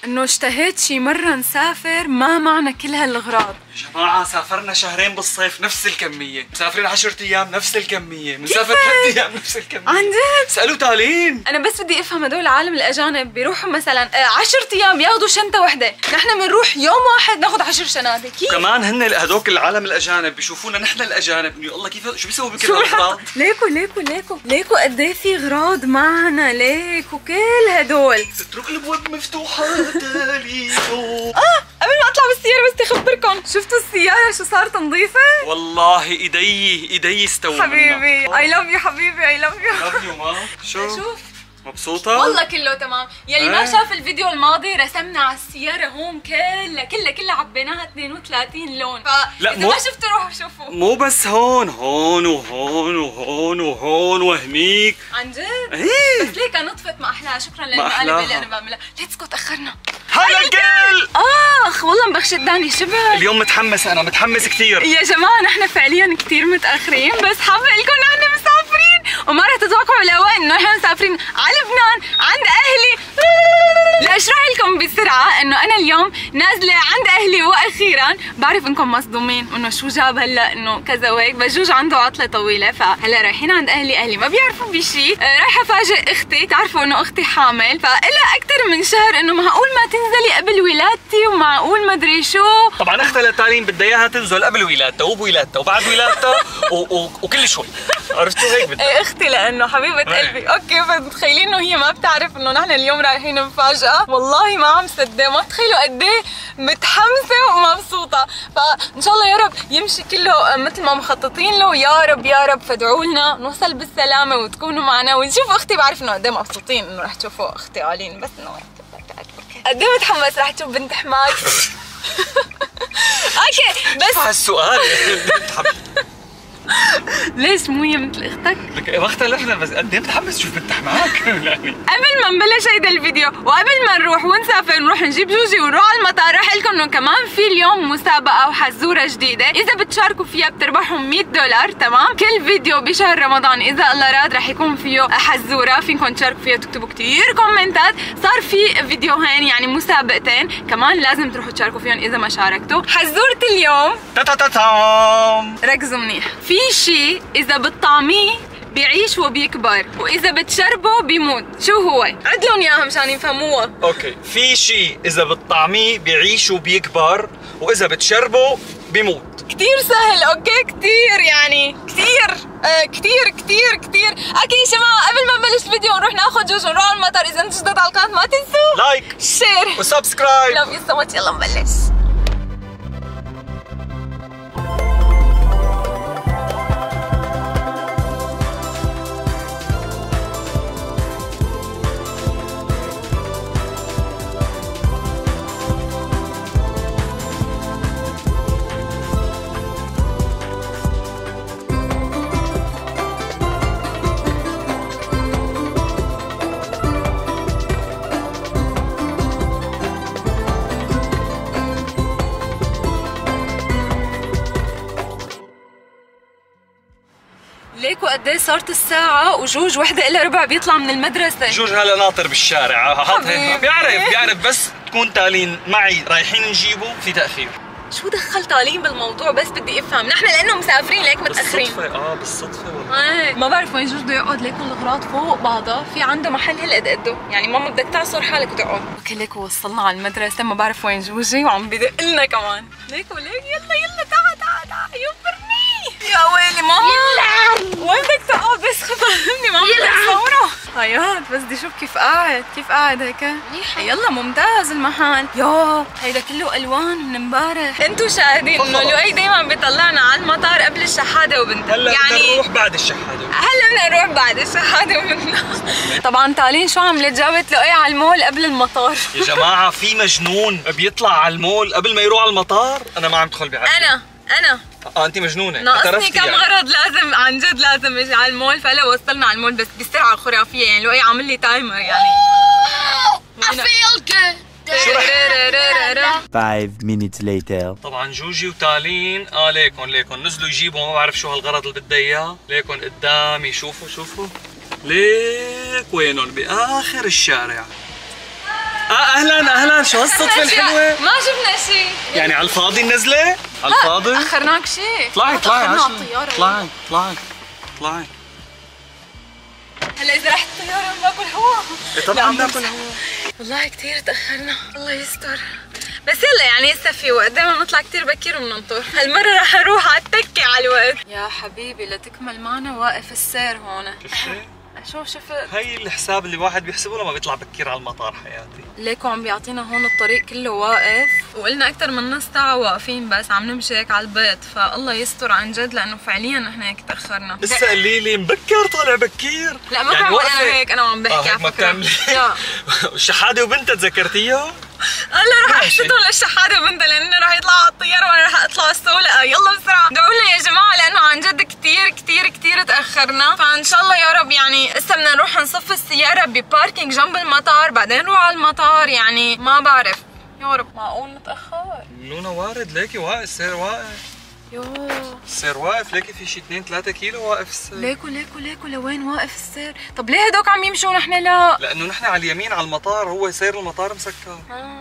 انه اشتهيت شي مرة نسافر ما معنا كل هالاغراض. يا جماعة سافرنا شهرين بالصيف نفس الكمية، مسافرين 10 ايام نفس الكمية، بنسافر 3 ايام نفس الكمية. عن جد؟ اسألوا تالين. انا بس بدي افهم هدول العالم الاجانب بيروحوا مثلا 10 ايام بياخذوا شنطة وحدة، نحن بنروح يوم واحد ناخذ 10 شنطة، كيف؟ كمان هن هدوك العالم الاجانب بيشوفونا نحن الاجانب، انه الله كيف شو بيسووا بكل الاغراض؟ ليكو قد ايه في اغراض معنا، ليكو كل هدول. اترك الابواب مفتوحة تالينو. قبل ما اطلع بالسيارة بس اخبركم، شفتوا السيارة شو صارت نظيفة؟ والله ايدي استووا حبيبي اي لاف يو حبيبي اي لاف يو. لاف يو ما شوف مبسوطة؟ والله كله تمام، يلي ما شاف الفيديو الماضي رسمنا على السيارة هون كلها عبيناها 32 لون، لا إذا ما شفتوا روحوا شوفوا. مو بس هون وهون وهون وهون وهنيك. عن جد؟ ايه بس ليه كان نطفت ما احلاها، شكرا للمقالب اللي انا بعملها. ليتس جو تأخرنا. هلا جل. والله مبخشت داني شبه. اليوم متحمس، انا متحمس كثير. يا جماعة نحن فعليا كثير متأخرين، بس حابة لكم نحن مسافرين وما رح تتوقعوا لوين، انه نحن مسافرين على لبنان عند اهلي. لاشرح لكم بسرعة انه انا اليوم نازلة عند اهلي، واخيرا بعرف انكم مصدومين انه شو جاب هلا انه كذا وهيك، بجوج عنده عطلة طويلة، فهلا رايحين عند اهلي ما بيعرفوا بشي. رايحة افاجئ اختي، تعرفوا انه اختي حامل، فإلها اكثر من شهر انه معقول ما تنزلي قبل ولادتي ومعقول ما ادري شو. طبعا اختها لتالين بدها اياها تنزل قبل ولادتها وبولادتها وبعد ولادتها وكل شوي، عرفتوا هيك بدها. اختي لانه حبيبة قلبي. اوكي، فتخيلين انه هي ما بتعرف انه نحن اليوم رايحين مفاجأة، والله ما عم صدق، ما تخيلوا قد ايه متحمسة ومبسوطة. فان شاء الله يا رب يمشي كله مثل ما مخططين له، يا رب يا رب، فادعوا لنا نوصل بالسلامة وتكونوا معنا ونشوف اختي. بعرف انه قد ايه مبسوطين انه رح تشوفوا اختي آلين، بس انه قد ايه متحمس رح تشوف بنت حماك. اوكي بس هالسؤال ليش مو هي مثل اختك؟ لك ما اختلفنا، بس قد ايه متحمس تشوف بنت حماك. يعني قبل ما نبلش هيدا الفيديو وقبل ما نروح ونسافر نروح نجيب جوجي ونروح على المطار، رح لكم انه كمان في اليوم مسابقه وحزوره جديده، اذا بتشاركوا فيها بتربحوا $100. تمام؟ كل فيديو بشهر رمضان اذا الله راد رح يكون فيه حزوره، فيكم تشاركوا فيها وتكتبوا كثير كومنتات. صار في فيديوهين يعني مسابقتين كمان لازم تروحوا تشاركوا فيهم اذا ما شاركتوا. حزوره اليوم ركزوا منيح، في شيء اذا بتطعميه بيعيش وبيكبر، واذا بتشربه بيموت. شو هو؟ عدلون اياها مشان يفهموها. اوكي، في شيء اذا بتطعميه بيعيش وبيكبر، واذا بتشربه بيموت. كثير سهل. اوكي كثير يعني كثير. اوكي يا جماعه، قبل ما نبلش الفيديو ونروح ناخذ جوج ونروح على المطار، اذا انتم جداد على القناه ما تنسوا لايك شير وسبسكرايب. لاف يو سو ماتش. يلا نبلش. ليكو قد ايه صارت الساعة وجوج 1:15 بيطلع من المدرسة. جوج هلا ناطر بالشارع، بيعرف بس تكون تالين معي رايحين نجيبه في تأخير. شو دخل تالين بالموضوع؟ بس بدي افهم، نحن لانه مسافرين ليك متاخرين. بالصدفة والله. ما بعرف وين جوج بده يقعد، ليكو الاغراض فوق بعضها، في عنده محل هالقد قده، يعني ماما بدك تعصر حالك وتقعد. اوكي ليكو وصلنا على المدرسة، ما بعرف وين جوجي وعم بدق لنا كمان. ليكو يلا تعا يوفرني. يا ويلي ماما وين بدك تقعد؟ بس خفهمني ماما بدك تصوره. هيات بس بدي اشوف كيف قاعد هيك. يلا ممتاز المحل. يا هيدا كله الوان من امبارح. انتو شاهدين انه لؤي دايما بيطلعنا على المطار قبل الشحاده وبنتها. هلا بدنا نروح بعد الشحاده. طبعا تالين شو عملت؟ جابت لؤي على المول قبل المطار. يا جماعه في مجنون بيطلع على المول قبل ما يروح على المطار. انا ما عم ادخل بعقلي. انا انت مجنونه. ناقصني كم غرض، لازم عن جد لازم اجي على المول، فهلا وصلنا على المول بس بسرعه خرافيه، يعني لؤي عامل لي تايمر يعني. I feel good. 5 minutes later. طبعا جوجي وتالين ليكن نزلوا يجيبوا ما بعرف شو هالغرض اللي بدها اياه. ليكن قدامي شوفوا ليك وينهم باخر الشارع. اهلا شو هالصدفة الحلوة؟ ما جبنا شيء يعني على الفاضي النزلة؟ على الفاضي؟ اخرناك شيء. طلعي أخرنا على الطيارة. طلعي هلا اذا رحت الطيارة بناكل هوا. طبعا بناكل هوا. والله كثير تأخرنا، الله يستر. بس يلا يعني هسه في وقت، دائما بنطلع كثير بكير وبننطر، هالمرة رح اروح على التكة على الوقت. يا حبيبي لتكمل معنا واقف السير هون. شفتي؟ شو شفت؟ هي الحساب اللي الواحد بيحسبه لما بيطلع بكير على المطار حياتي. ليكو عم بيعطينا هون الطريق كله واقف، وقلنا اكثر من نص ساعة واقفين بس عم نمشي هيك على البيض، فالله يستر عن جد لانه فعليا نحن هيك تأخرنا. لسه قلي لي مبكر طالع بكير. لا ما بعمل انا هيك، انا وعم بحكي على فكرة. لا الشحادة وبنتها تذكرتيها؟ هلا رح احشدهم للشحاده وبنتها لانه رح يطلعوا على الطياره وانا رح اطلع السوق. يلا بسرعه ادعوا لنا يا جماعه لانه عن جد كثير تاخرنا، فان شاء الله يا رب يعني هسه بدنا نروح نصف السياره بباركينج جنب المطار، بعدين نروح على المطار، يعني ما بعرف يا رب. معقول نتاخر؟ لونا وارد ليكي واقف السير واقف. السير واقف ليكي في شي 2-3 كيلو واقف السير. ليكو لوين واقف السير؟ طب ليه هدوك عم يمشوا ونحن لا؟ لانه نحن على اليمين على المطار، هو سير المطار مسكر.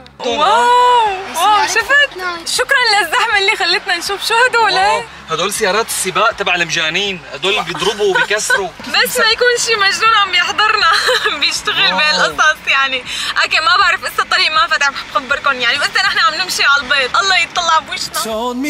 واو شفت؟ شكرا للزحمه اللي خلتنا نشوف. شو هدول؟ هدول سيارات السباق تبع المجانين، هدول بيضربوا وبيكسروا. بس ما يكون شي مجنون عم يحضرنا بيشتغل بهالقصص يعني. اوكي ما بعرف لسه الطريق ما فتح، بخبركم يعني، بس نحن عم نمشي على البيض، الله يطلع بوشنا.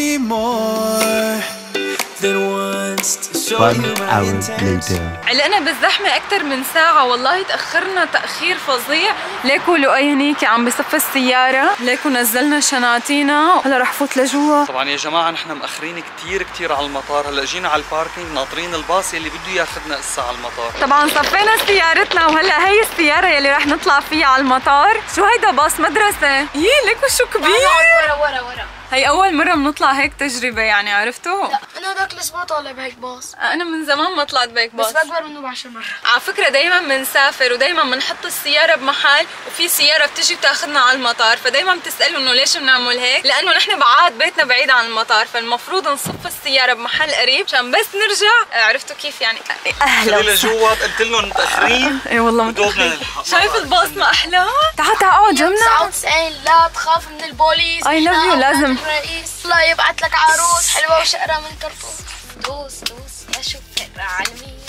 1 hour later. علقنا بالزحمة أكثر من ساعة، والله تأخرنا تأخير فظيع. ليكو لؤي هنيك عم بصف السيارة، ليكو نزلنا شناتينا، هلا رح فوت لجوا. طبعا يا جماعة نحن مأخرين كثير على المطار، هلا جينا على الباركينج ناطرين الباص اللي بده ياخذنا هسه على المطار. طبعا صفينا سيارتنا وهلا هي السيارة يلي رح نطلع فيها على المطار. شو هيدا باص مدرسة؟ ليكو شو كبير. ورا هي أول مرة بنطلع هيك تجربة يعني، عرفتوا؟ لا أنا هذاك الأسبوع طالع بهيك باص. أنا من زمان ما طلعت بهيك باص، بس بكبر منه ب10 مرات. على فكرة دايما بنسافر ودايما بنحط السيارة بمحل وفي سيارة بتجي بتاخذنا على المطار، فدايما بتسألوا إنه ليش بنعمل هيك؟ لأنه نحن بعاد بيتنا بعيد عن المطار، فالمفروض نصف السيارة بمحل قريب عشان بس نرجع. عرفتوا كيف يعني؟ أهلا لجوات قلت لهم متأخرين. إي والله متأخرين. شايف الباص ما أحلاه؟ تعال اقعد جنبنا. 99 لا تخاف من البوليس. I love you. لازم الرئيس الله يبعث لك عروس حلوة وشقرة من كرتون. دوس يا شو فكرة عالمية.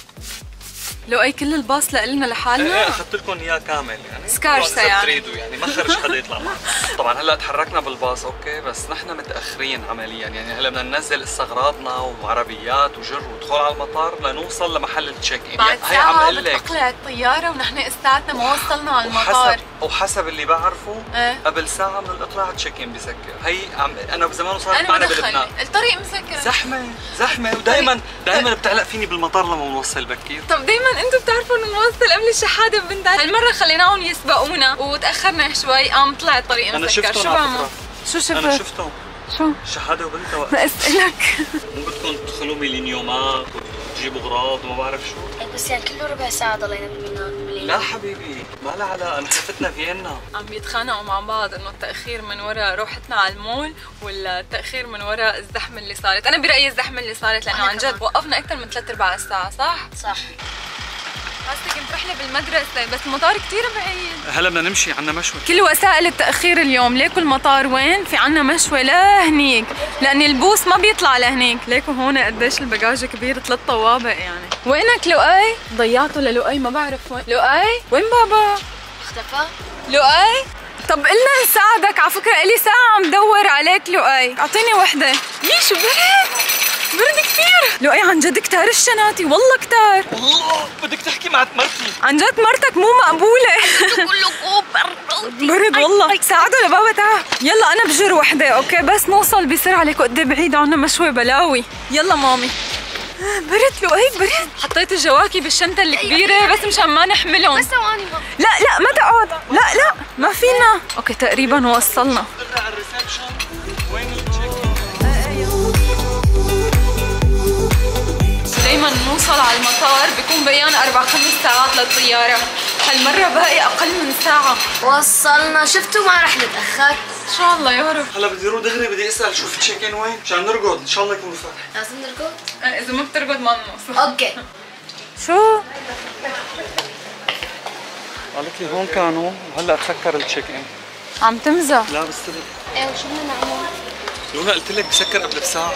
لؤي كل الباص لنا لحالنا؟ ايه اخذت لكم اياه كامل يعني سكارسة يعني تريدوا يعني ما خرج حدا يطلع معنا. طبعا هلا تحركنا بالباص اوكي، بس نحن متاخرين عمليا يعني. هلا بدنا ننزل استغراضنا وعربيات وجر ودخول على المطار لنوصل لمحل التشيك ان. بعد هي عم اقول لك بتقلع الطيارة ونحن ساعتنا ما وصلنا على المطار. وحسب اللي بعرفه قبل ساعة من الاقلاع التشيك ان بسكر. هي انا بزمان وصلت معنا بلبنان الطريق مسكر، زحمة ودائما بتعلق فيني بالمطار لما بنوصل بكير. طب دايما انتم بتعرفوا انه نوصل قبل الشحاده ببندان، هالمره خليناهم يسبقونا وتاخرنا شوي، قام طلع الطريق مسكر. انا شفتهم على فكره. شو شفت؟ انا شفتهم. شو؟ شحاده وبنتها ما اسالك. مو بدكم تدخلوا ميلينيومات وتجيبوا اغراض وما بعرف شو. بس يعني كله ربع ساعة ضلينا بالميلان. لا حبيبي ما لها علاقه، انا شفتنا فيينا عم بيتخانقوا مع بعض انه التاخير من وراء روحتنا على المول ولا التاخير من وراء الزحمه اللي صارت. انا برايي الزحمه اللي صارت لانه عن جد وقفنا اكثر من 3/4 الساعه. صح قصدي كنت رحله بالمدرسه بس المطار كثير بعيد. هلا بدنا نمشي، عنا مشوى. كل وسائل التاخير اليوم. ليكو المطار وين؟ في عنا مشوى لهنيك لان البوس ما بيطلع لهنيك. ليكو هون قديش الباجاج كبير، 3 طوابق يعني. وينك لؤي؟ ضيعته للؤي ما بعرف وين. لؤي وين بابا؟ اختفى. لؤي طب قلنا نساعدك، على فكره الي ساعه عم دور عليك. لؤي اعطيني وحده. شو برد كثير. لؤي عن جد كتار الشناتي، والله كتار. والله بدك تحكي مع مرتي. عن جد مرتك مو مقبوله. كله برد والله. ساعدوا لبابا تعال. يلا انا بجر وحده اوكي بس نوصل بسرعه. ليكو قد بعيد عنا مشوي بلاوي. يلا مامي. برد لؤي برد. حطيت الجواكي بالشنطه الكبيره بس مشان ما نحملهم. بس ثواني لا ما تقعد. لا ما فينا. اوكي تقريبا وصلنا. على الريسبشن وين التشيك. دايما نوصل على المطار بيكون بيان 4-5 ساعات للطيارة، هالمرة باقي أقل من ساعة. وصلنا. شفتوا ما رح نتأخر إن شاء الله يا رب. هلا بدي اروح دغري، بدي اسال شوف التشيك ان وين مشان نرقد ان شاء الله يكونوا فاتح. لازم نرقد؟ إذا ما بترقد ما بنوصل. اوكي. شو؟ قالت لي هون كانوا وهلا تسكر التشيك ان. عم تمزح. لا بالصدق. ايه وشو بدنا نعمل؟ لونا قلت لك بسكر قبل بساعة.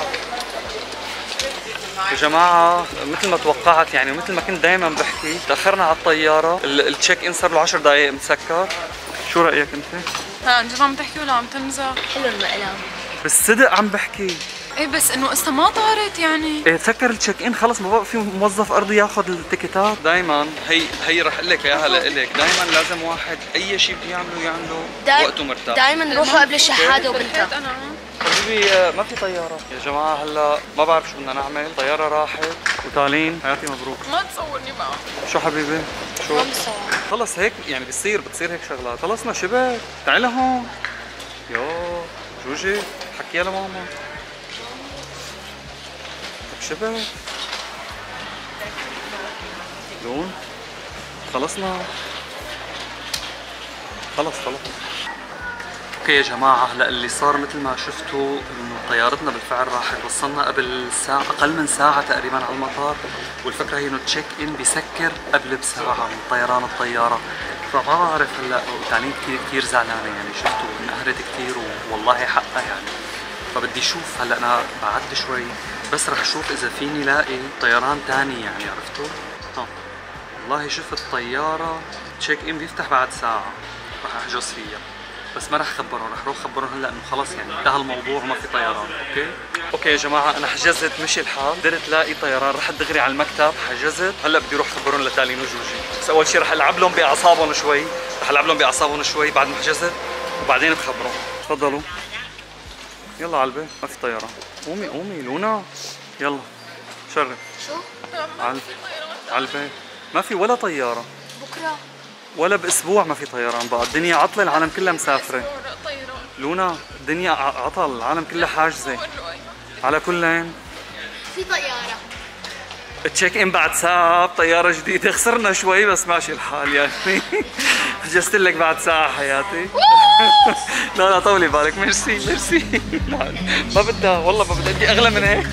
يا جماعة مثل ما توقعت يعني ومثل ما كنت دائما بحكي، تأخرنا على الطيارة، التشيك ان صار له 10 دقائق مسكر. شو رأيك انت؟ عن جد عم تحكي ولا عم تمزح؟ حلو المقلام. بالصدق عم بحكي. ايه بس انه قصة ما طارت يعني. ايه تسكر التشيك ان خلص ما بقى في موظف ارضي ياخذ التيكيتات. دائما هي رح اقول لك اياها لإلك، دائما لازم واحد اي شيء بده يعمله وقته مرتاح. دائما نروحوا قبل الشهادة وبنتها. انا حبيبي ما في طيارة يا جماعة، هلا ما بعرف شو بدنا نعمل، طيارة راحت وتالين حياتي مبروك. ما تصورني معه. شو حبيبي؟ شو؟ خلص هيك يعني بتصير هيك شغلات، خلصنا شبك، تعال لهون. يو جوجي حكيها لماما. شبك لون خلصنا خلص. اوكي يا جماعة، هلا اللي صار مثل ما شفتوا انه طيارتنا بالفعل راحت، وصلنا قبل ساعة، اقل من ساعة تقريبا على المطار، والفكرة هي انه التشيك ان بيسكر قبل بساعة من طيران الطيارة، فما بعرف هلا وتعليم كثير زعلانة يعني، شفتوا انقهرت كثير والله حقها يعني، فبدي اشوف هلا انا بعدت شوي بس رح اشوف اذا فيني لاقي طيران ثاني يعني، عرفتوا؟ والله شفت طيارة تشيك ان بيفتح بعد ساعة، رح احجز فيها بس ما رح اخبرهم، رح اروح اخبرهم هلا انه خلص يعني انتهى الموضوع وما في طيران. اوكي يا جماعة، انا حجزت مشي الحال، قدرت لاقي طيران، رحت دغري على المكتب حجزت، هلا بدي اروح اخبرهم لتالين وجوجي، بس اول شيء رح العب لهم باعصابهم شوي، بعد ما حجزت وبعدين بخبرهم. تفضلوا يلا على البيت، ما في طيران. قومي لونا يلا شرب. شو؟ على البيت ما في ولا طيارة بكرة ولا باسبوع، ما في طيران بقى، الدنيا عطلة، العالم كلها مسافرة. لونا الدنيا عطل، العالم كلها حاجزة. على كلين في طيارة التشيك ان بعد ساعة بطيارة جديدة، خسرنا شوي بس ماشي الحال يعني. حجزت لك بعد ساعة حياتي. لا طولي بالك، ميرسي. ما بدها والله، ما بدها، اغلى من هيك.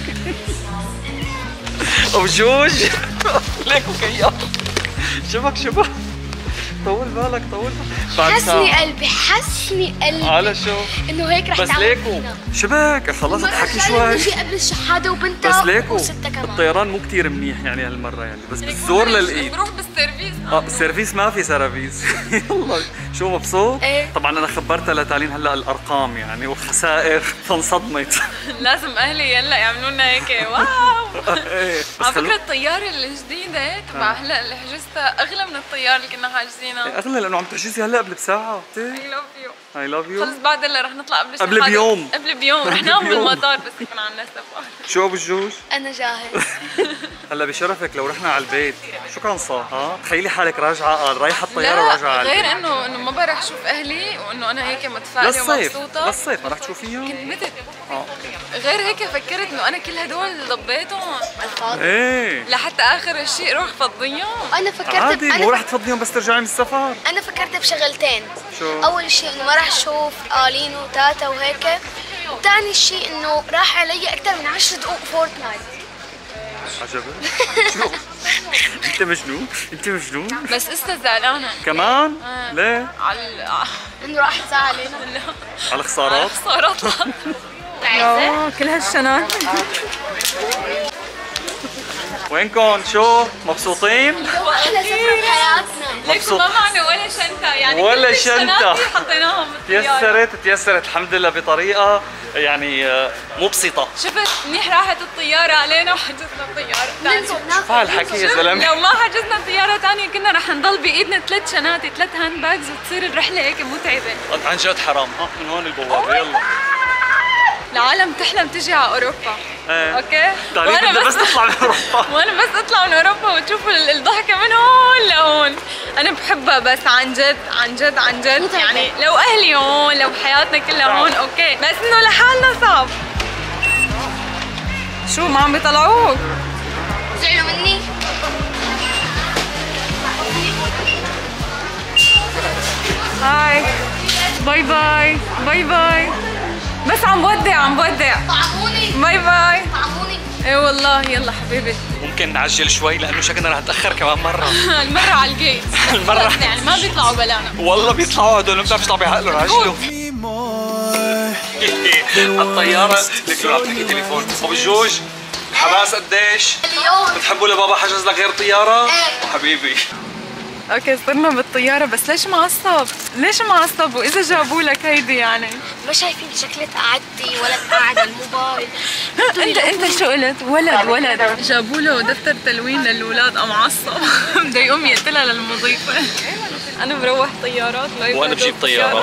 وجوج ليك وكياف شبك طول بالك بعد حسني قلبي على شو؟ انه هيك رح بس ليكو شبك خلص تحكي شوي، نجي قبل الشهادة وبنتها بس ليكو وستة كمان. الطيران مو كثير منيح يعني هالمرة يعني، بس بالزور للايد. بروح بالسيرفيس. بالسيرفيس ما في سيرفيس. يلا شو مبسوط؟ ايه. طبعا انا خبرتها لتالين هلا الارقام يعني والخسائر فانصدمت. لازم اهلي يلا يعملوا لنا هيك واو. ايه على فكرة الطيارة الجديدة تبع هلا اللي حجزتها أغلى من الطيارة اللي كنا حاجزينها. اغلى لانه عم تحجزي هلا قبل بساعة. I love you. خلص بعد هلا رح نطلع قبل بيوم. رح نام بالمطار بس يكون عنا سفر. شو ابو الجوج؟ انا جاهز. هلا بشرفك لو رحنا على البيت شو كان صار؟ تخيلي حالك راجعة رايحة الطيارة وراجعة على البيت. غير انه ما برح اشوف اهلي وانه انا هيك متفائلة ومبسوطة. للصيف ما رح تشوفيهم؟ كنت متت. غير هيك فكرت انه انا كل هدول ضبيتهم ايه لحتى اخر شيء روح فضيهم. انا فكرت عادي مو رح تفضيهم بس ترجعي من السفر. انا فكرت بشغلتين. شو؟ اول شيء انه ما راح اشوف قالين وتاتا وهيك، وثاني شيء انه راح علي اكثر من 10 دقائق فورتنايت. عجبك؟ شو؟ انت مجنون؟ بس لسه زعلانة كمان؟ ليه؟ انه راح تزعل علينا. على الخسارات؟ كل هالشنات. وينكم شو؟ مبسوطين؟ احلى سفرة بحياتنا. ليكو ما معنا ولا شنطة يعني ولا كل شنطة حطيناها بالطيارة. تيسرت الحمد لله بطريقة يعني مبسطة. شفت منيح راحت الطيارة علينا وحجزنا الطيارة الثانية. شوف هالحكي يا زلمة. لو ما حجزنا طيارة ثانية كنا رح نضل بإيدنا 3 شناتي 3 هاند باجز وتصير الرحلة هيك متعبة. عن جد حرام. من هون البوابة يلا. العالم تحلم تجي على اوروبا. اوكي؟ وانا بس تطلع من اوروبا. وانا بس اطلع من اوروبا وتشوف الضحكة من هون لهون. انا بحبها بس عن جد يعني لو اهلي هون لو حياتنا كلها هون اوكي، بس انه لحالنا صعب. شو ما عم بيطلعوك؟ زعلوا مني؟ هاي باي بس عم بودع طعموني باي طعموني اي والله. يلا حبيبي. ممكن نعجل شوي لانه شكلنا رح نتاخر كمان مره. المرة على الجيت. المرة يعني ما بيطلعوا بلانا. والله بيطلعوا هدول، ما بتعرف يطلعوا بعقلهم. عجلوا. الطيارة لك عم تحكي تليفون. ابو الجوج حماس قديش؟ اليوم بتحبوا لبابا حجز لك غير طيارة؟ ايه حبيبي. اوكي صرنا بالطيارة، بس ليش معصب؟ ليش معصب؟ واذا جابوا لك هيدي يعني؟ ما شايفين شكلت قعدتي ولا قاعد على الموبايل. انت شو قلت؟ ولد جابوا له دفتر تلوين للاولاد، قام معصب بده يقوم يقتلها للمضيفة. انا بروح طيارات وانا بجيب طيارة.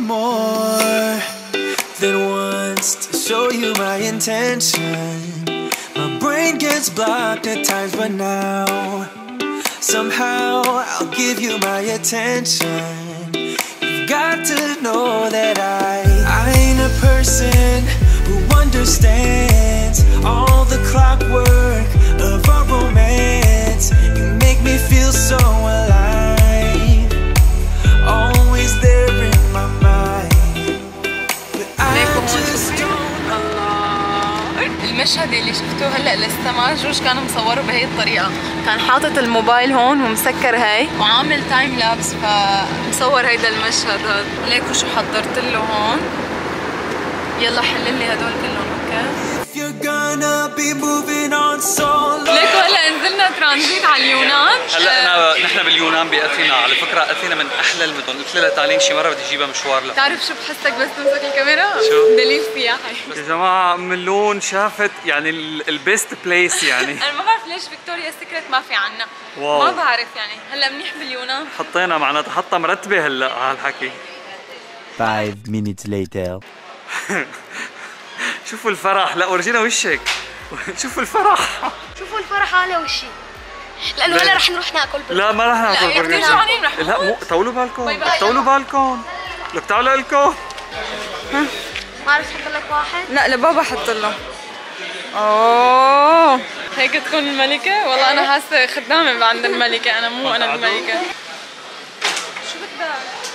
Than once to show you my intention. My brain gets blocked at times, but now somehow I'll give you my attention. You've got to know that I ain't a person who understands all the clockwork of our romance. You make me feel so alive, always there in my mind. المشهد اللي شفتوه هلا لسه جوج كان مصوره بهي الطريقه، كان حاطط الموبايل هون ومسكر هي وعامل تايم لابس، فمصور هيدا المشهد هذا. ليكو شو حضرت له هون. يلا حل لي هدول كلهم. اوكي ليكو هلا نزلنا ترانزيت على اليونان. هلا نحن باليونان باثينا. على فكره اثينا من احلى المدن. قلت لها تعالين شي مره بدي اجيبها مشوار لها. بتعرف شو بحسك بس تمسك الكاميرا؟ شو؟ دليل سياحي. يا جماعه ام اللون شافت يعني البيست بلايس يعني. انا ما بعرف ليش فيكتوريا سيكريت ما في عنا. واو. ما بعرف يعني. هلا منيح باليونان. حطينا معناتها حطها مرتبه هلا على هالحكي. 5 minutes later. شوفوا الفرح. لا ورجينا وشك. شوفوا الفرح. شوفوا الفرح على وشي، لانه هلا رح نروح ناكل لا ما رح ناكل لا كثير جوعانين. رح لا مو طولوا بالكم. باي باي. طولوا بالكم. لك تعالوا لكم. ما عرفت احط لك واحد. لا لبابا حط له. اوه هيك تكون الملكة؟ والله انا حاسة خدامة عند الملكة، انا مو انا الملكة. شو بدك؟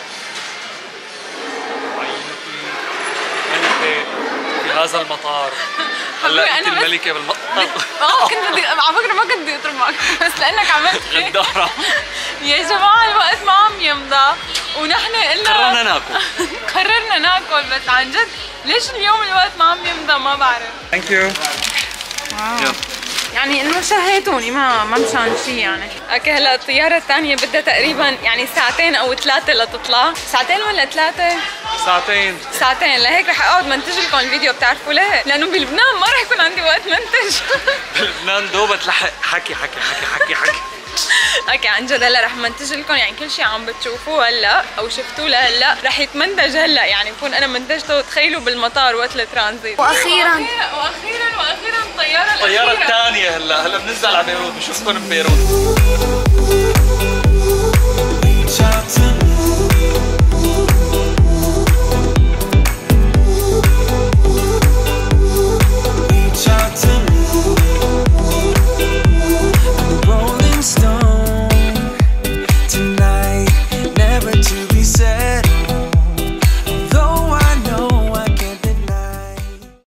في هذا المطار. هلا انت الملكة بالمطار. كنت بدي على فكرة ما كنت بدي اطرمك بس لانك عملت هيك. غدارة. يا جماعة الوقت ما عم يمضى ونحن قلنا قررنا ناكل بس عن جد ليش اليوم الوقت ما عم يمضى ما بعرف. ثانك يو. يعني انه شهيتوني ما مشان شيء يعني. اوكي هلا الطيارة الثانية بدها تقريبا يعني 2 أو 3 لتطلع. 2 ولا 3؟ ساعتين. لهيك رح اقعد منتج لكم الفيديو. بتعرفوا ليه؟ لانه بلبنان ما رح يكون عندي وقت منتج. بلبنان دوبة تلحق حكي. اوكي عن جد هلا رح منتج لكم يعني كل شيء عم بتشوفوه هلا او شفتوه لهلا رح يتمنتج هلا، يعني بكون انا منتجته. تخيلوا بالمطار وقت الترانزيت. واخيرا الطيارة الثانية هلا بننزل على بيروت. بشوفكم ببيروت.